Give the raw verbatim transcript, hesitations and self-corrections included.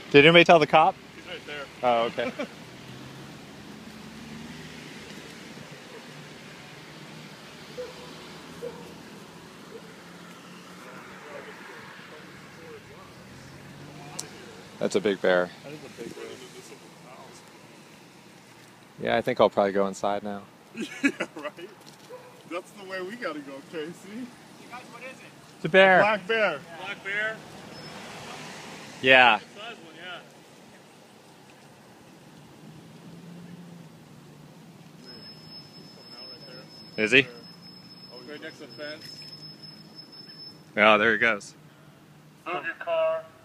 Did anybody tell the cop? He's right there. Oh, okay. That's a big bear. That is a big bear. Yeah, I think I'll probably go inside now. Yeah, right? That's the way we gotta go, Casey. You guys, what is it? It's a bear. A black bear. Yeah. Black bear? Yeah. Good size one, yeah. Right is he? Right next to the fence. Oh, there he goes. Move your car.